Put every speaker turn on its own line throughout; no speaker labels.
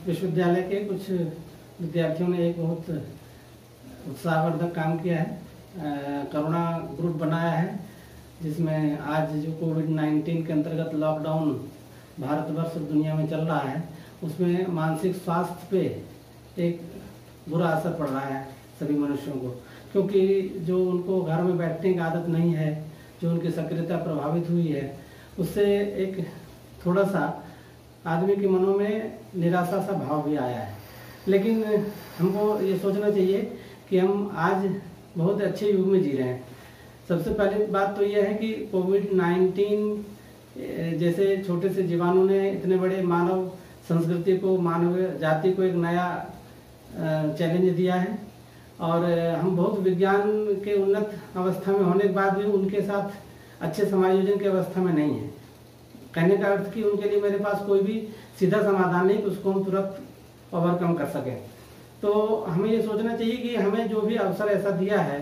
विश्वविद्यालय के कुछ विद्यार्थियों ने एक बहुत उत्साहवर्धक काम किया है। करुणा ग्रुप बनाया है, जिसमें आज जो कोविड-19 के अंतर्गत लॉकडाउन भारतवर्ष और दुनिया में चल रहा है, उसमें मानसिक स्वास्थ्य पे एक बुरा असर पड़ रहा है सभी मनुष्यों को, क्योंकि जो उनको घर में बैठने की आदत नहीं है, जो उनकी सक्रियता प्रभावित हुई है, उससे एक थोड़ा सा आदमी के मनों में निराशा सा भाव भी आया है। लेकिन हमको ये सोचना चाहिए कि हम आज बहुत अच्छे युग में जी रहे हैं। सबसे पहली बात तो यह है कि कोविड-19 जैसे छोटे से जीवाणु ने इतने बड़े मानव संस्कृति को, मानव जाति को एक नया चैलेंज दिया है, और हम बहुत विज्ञान के उन्नत अवस्था में होने के बाद भी उनके साथ अच्छे समायोजन की अवस्था में नहीं है। कहने का अर्थ कि उनके लिए मेरे पास कोई भी सीधा समाधान नहीं कि उसको हम तुरंत ओवरकम कर सकें। तो हमें ये सोचना चाहिए कि हमें जो भी अवसर ऐसा दिया है,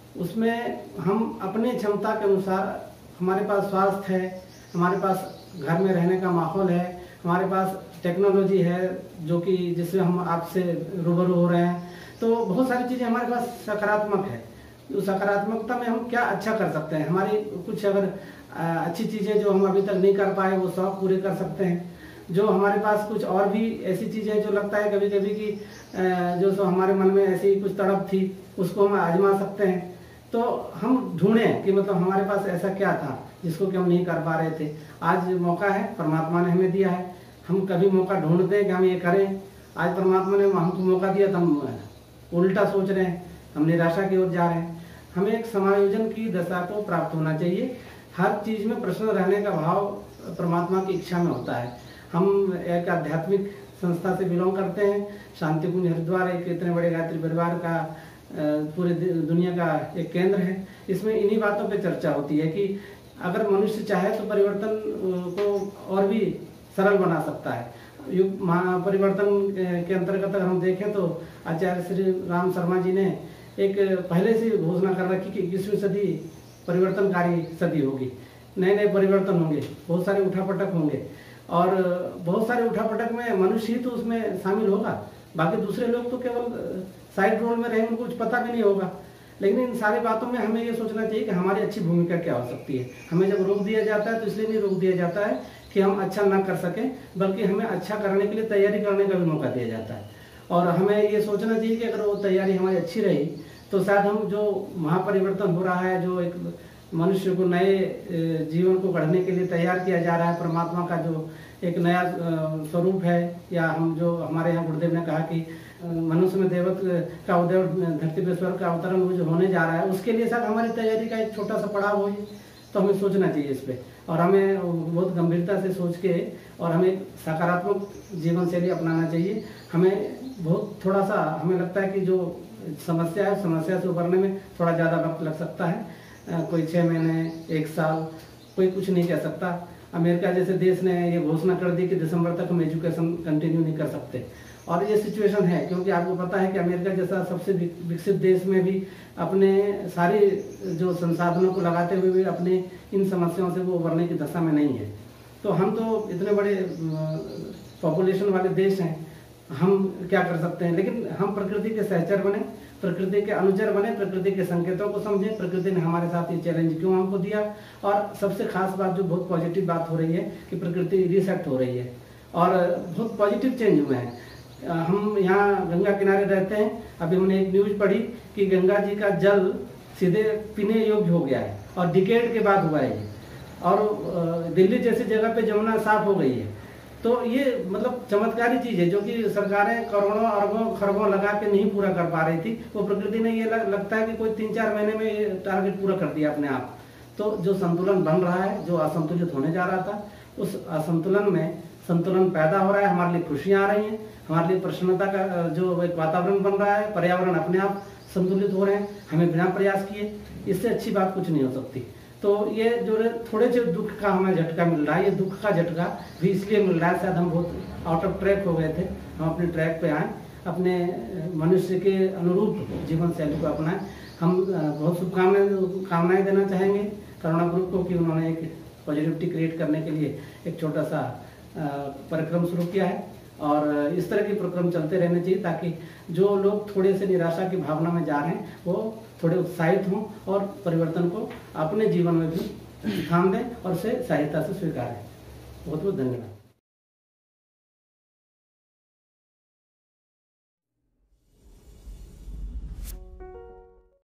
उसमें हम अपने क्षमता के अनुसार, हमारे पास स्वास्थ्य है, हमारे पास घर में रहने का माहौल है, हमारे पास टेक्नोलॉजी है जो कि जिससे हम आपसे रूबरू हो रहे हैं, तो बहुत सारी चीज़ें हमारे पास सकारात्मक है। उस सकारात्मकता में हम क्या अच्छा कर सकते हैं, हमारी कुछ अगर अच्छी चीज़ें जो हम अभी तक नहीं कर पाए वो शौक पूरे कर सकते हैं। जो हमारे पास कुछ और भी ऐसी चीज़ें जो लगता है कभी कभी कि जो सो हमारे मन में ऐसी कुछ तड़प थी, उसको हम आजमा सकते हैं। तो हम ढूंढें कि मतलब हमारे पास ऐसा क्या था जिसको कि हम नहीं कर पा रहे थे। आज मौका है, परमात्मा ने हमें दिया है। हम कभी मौका ढूंढते हैं कि हम ये करें, आज परमात्मा ने हमको मौका दिया तो हम उल्टा सोच रहे हैं, हम निराशा की ओर जा रहे हैं। हमें एक समायोजन की दशा को प्राप्त होना चाहिए। हर चीज़ में प्रश्न रहने का भाव परमात्मा की इच्छा में होता है। हम एक आध्यात्मिक संस्था से बिलोंग करते हैं। शांति कुंज हरिद्वार एक इतने बड़े गायत्री परिवार का पूरे दुनिया का एक केंद्र है। इसमें इन्हीं बातों पे चर्चा होती है कि अगर मनुष्य चाहे तो परिवर्तन को और भी सरल बना सकता है। युग परिवर्तन के अंतर्गत अगर हम देखें तो आचार्य श्री राम शर्मा जी ने एक पहले से घोषणा कर रखी कि 21वीं सदी परिवर्तनकारी सदी होगी, नए नए परिवर्तन होंगे, बहुत सारे उठापटक होंगे, और बहुत सारे उठापटक में मनुष्य ही तो उसमें शामिल होगा, बाकी दूसरे लोग तो केवल साइड रोल में रहेंगे, उनको कुछ पता भी नहीं होगा। लेकिन इन सारी बातों में हमें ये सोचना चाहिए कि हमारी अच्छी भूमिका क्या हो सकती है। हमें जब रोक दिया जाता है तो इसलिए नहीं रोक दिया जाता है कि हम अच्छा ना कर सकें, बल्कि हमें अच्छा करने के लिए तैयारी करने का भी मौका दिया जाता है। और हमें ये सोचना चाहिए कि अगर वो तैयारी हमारी अच्छी रही तो शायद हम जो महापरिवर्तन हो रहा है, जो एक मनुष्य को नए जीवन को गढ़ने के लिए तैयार किया जा रहा है, परमात्मा का जो एक नया स्वरूप है, या हम जो हमारे यहाँ गुरुदेव ने कहा कि मनुष्य में देवत्व का उदय, धरती पे स्वर्ग का अवतरण वो जो होने जा रहा है, उसके लिए शायद हमारी तैयारी का एक छोटा सा पड़ाव हो। तो हमें सोचना चाहिए इस पर, और हमें बहुत गंभीरता से सोच के और हमें सकारात्मक जीवन शैली अपनाना चाहिए। हमें बहुत थोड़ा सा हमें लगता है कि जो समस्या है, समस्या से उबरने में थोड़ा ज़्यादा वक्त लग सकता है। कोई 6 महीने, 1 साल, कोई कुछ नहीं कह सकता। अमेरिका जैसे देश ने ये घोषणा कर दी कि दिसंबर तक हम एजुकेशन कंटिन्यू नहीं कर सकते, और ये सिचुएशन है क्योंकि आपको पता है कि अमेरिका जैसा सबसे विकसित देश में भी अपने सारे जो संसाधनों को लगाते हुए भी अपने इन समस्याओं से वो उबरने की दशा में नहीं है। तो हम तो इतने बड़े पॉपुलेशन वाले देश हैं, हम क्या कर सकते हैं। लेकिन हम प्रकृति के सहचर बने, प्रकृति के अनुचर बने, प्रकृति के संकेतों को समझें। प्रकृति ने हमारे साथ ये चैलेंज क्यों हमको दिया, और सबसे खास बात जो बहुत पॉजिटिव बात हो रही है कि प्रकृति रीसेट हो रही है और बहुत पॉजिटिव चेंज हुए हैं। हम यहाँ गंगा किनारे रहते हैं, अभी हमने एक न्यूज पढ़ी कि गंगा जी का जल सीधे पीने योग्य हो गया है, और डिकेड के बाद हुआ है ये, और दिल्ली जैसी जगह पे यमुना साफ हो गई है। तो ये मतलब चमत्कारी चीज़ है जो कि सरकारें करोड़ों अरबों खरबों लगा के नहीं पूरा कर पा रही थी, वो प्रकृति ने ये लगता है कि कोई 3-4 महीने में ये टारगेट पूरा कर दिया अपने आप। तो जो संतुलन बन रहा है, जो असंतुलित होने जा रहा था, उस असंतुलन में संतुलन पैदा हो रहा है। हमारे लिए खुशियाँ आ रही हैं, हमारे लिए प्रसन्नता का जो एक वातावरण बन रहा है, पर्यावरण अपने आप संतुलित हो रहे हैं, हमें बिना प्रयास किए। इससे अच्छी बात कुछ नहीं हो सकती। तो ये जो थोड़े से दुख का हमें झटका मिल रहा है, ये दुख का झटका भी इसलिए मिल रहा है, शायद हम बहुत आउट ऑफ ट्रैक हो गए थे, हम अपने ट्रैक पे आए, अपने मनुष्य के अनुरूप जीवन शैली को अपनाएं। हम बहुत शुभकामनाएं देना चाहेंगे करुणा ग्रुप को कि उन्होंने एक पॉजिटिविटी क्रिएट करने के लिए एक छोटा सा कार्यक्रम शुरू किया है, और इस तरह के प्रक्रम चलते रहने चाहिए ताकि जो लोग थोड़े से निराशा की भावना में जा रहे हैं वो थोड़े उत्साहित हों और परिवर्तन को अपने जीवन में भी स्थान दें और उसे सहायता से स्वीकारें। बहुत बहुत धन्यवाद।